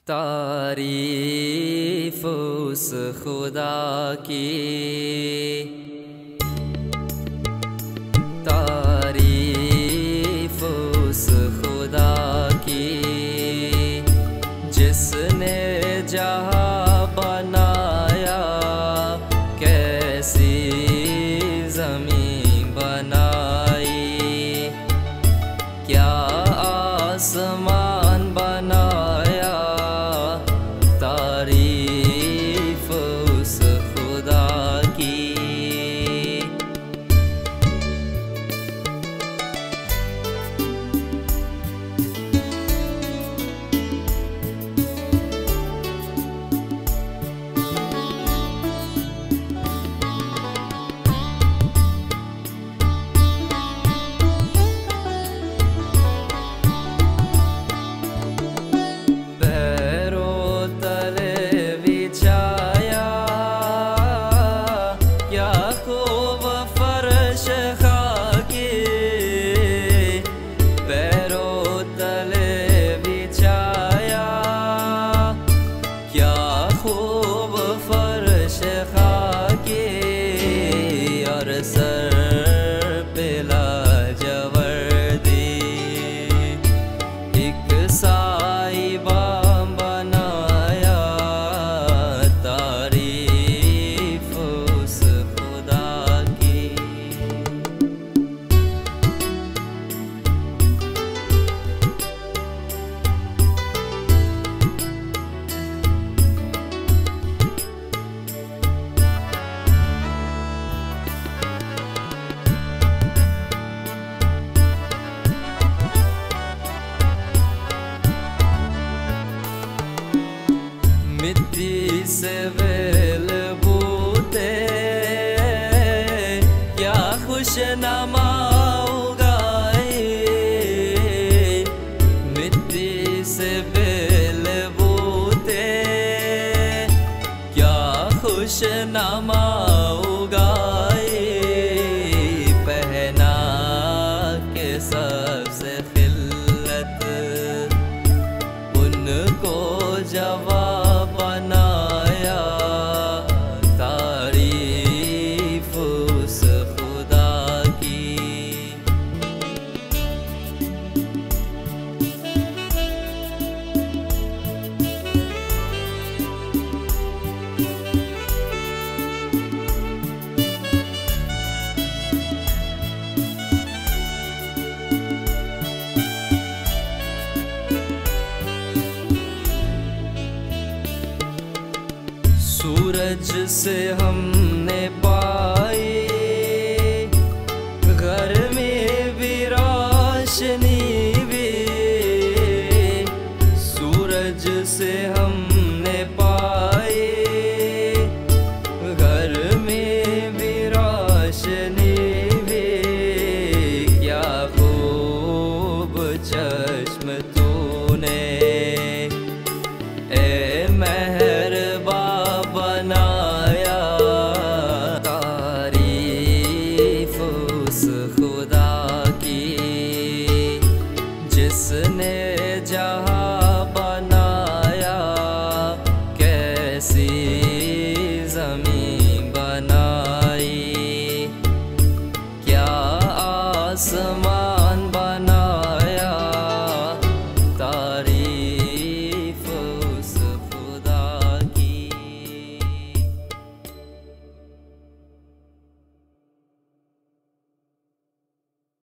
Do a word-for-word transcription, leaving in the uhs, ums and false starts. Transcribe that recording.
तारीफ उस खुदा की, तारीफ उस खुदा की जिसने जहाँ बनाया, कैसी ज़मीन बनाई, क्या आसमान बनाया। तारीफ उस खुदा की। सर पे लाजवर्दी एक साहिबा बनाया। तारीफ उस खुदा की। मिट्टी से वेल बूते क्या खुशनमा उगाए, मिट्टी से वेल बूते क्या खुशनमा उगाए। पहना के सबसे खिल्लत उनको जवाब बनाया। तारीफ उस खुदा की। सूरज से हमने पाई घर में भी रोशनी भी, सूरज से हमने पाई घर में भी रोशनी भी। क्या खूब चश्म